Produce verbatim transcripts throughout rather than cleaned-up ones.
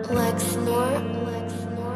Lexnor, Lexnor.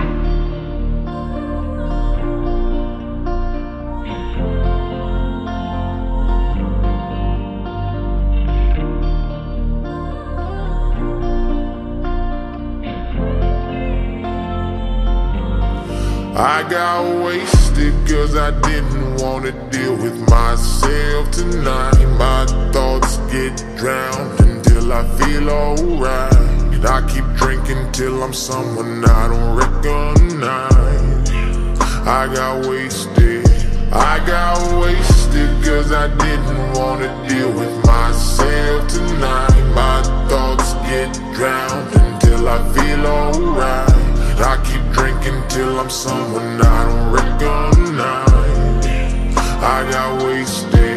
I got wasted cause I didn't wanna deal with myself tonight. My thoughts get drowned until I feel alright. I keep drinking till I'm someone I don't recognize. I got wasted, I got wasted cause I didn't wanna deal with myself tonight. My thoughts get drowned until I feel alright. I keep drinking till I'm someone I don't recognize. I got wasted.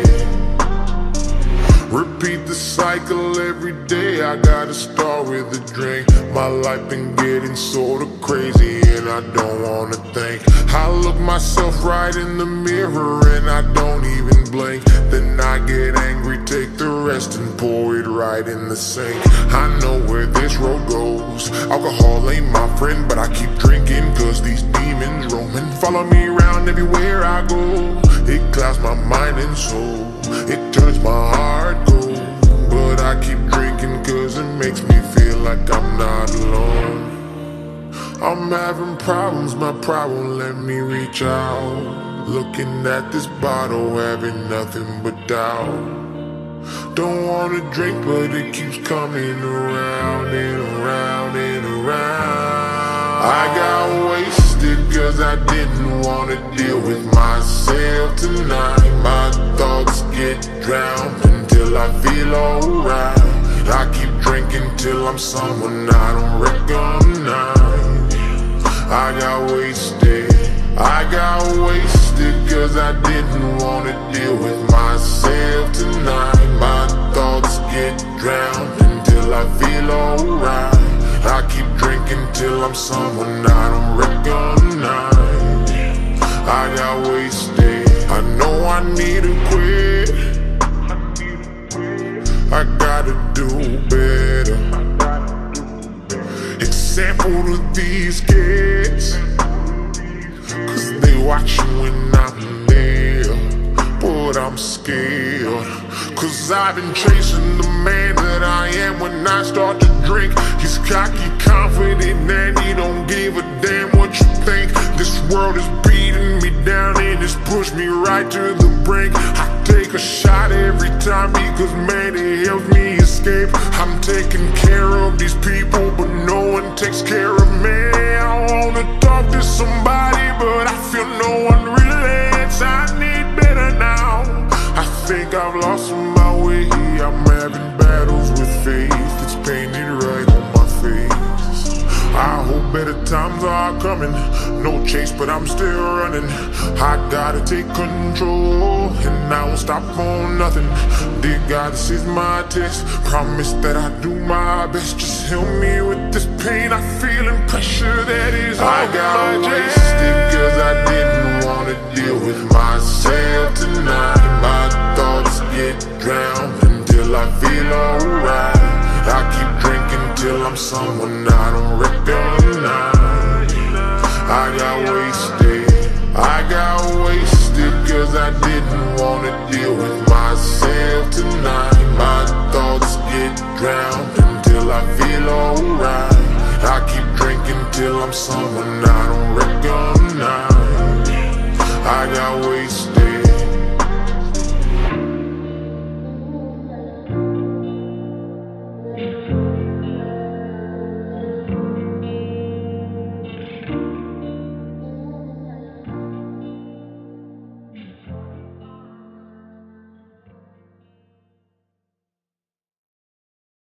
Repeat the cycle every day. I gotta start with a drink. My life been getting sorta crazy and I don't wanna think. I look myself right in the mirror and I don't even blink. Then I get angry, take the rest and pour it right in the sink. I know where this road goes. Alcohol ain't my friend, but I keep drinking cause these demons roaming follow me around everywhere I go. It clouds my mind and soul, it turns my heart cold. But I keep drinking cause it makes me feel like I'm not alone. I'm having problems, my pride won't let me reach out. Looking at this bottle, having nothing but doubt. Don't wanna drink, but it keeps coming around and around and around. I got wasted cause I didn't wanna deal with myself tonight. My thoughts get drowned until I feel alright. I keep drinking till I'm someone I don't recognize. I got wasted, I got wasted cause I didn't wanna deal with myself tonight. My thoughts get drowned until I feel alright. I keep drinking till I'm someone I don't recognize. I got wasted, I know I need to quit. I gotta do better. Example to these kids, cause they watching when I'm there. But I'm scared, cause I've been chasing the man that I am when I start to drink. He's cocky, confident, and he don't give a damn what you think. This world is beating me down and it's pushed me right to the brink. I take a shot every time because man, it helps me escape. I'm taking care of these people, but no one takes care of me. I wanna talk to somebody, but I feel no one relates. I need better now. I think I've lost my way. I'm having battles with faith. It's painted right on my face. I hope better times are coming. No chase, but I'm still running. I gotta take control, and I won't stop on nothing. Dear God, this is my test. Promise that I do my best. Just help me with this pain I feel and pressure that is on I got my wasted cause I didn't wanna deal with myself tonight. My thoughts get drowned until I feel alright. I keep drinking till I'm someone I don't recognize. I got wasted, I got wasted cause I didn't wanna deal with myself tonight. My thoughts get drowned until I feel alright. I keep drinking till I'm someone I don't recognize. I got wasted.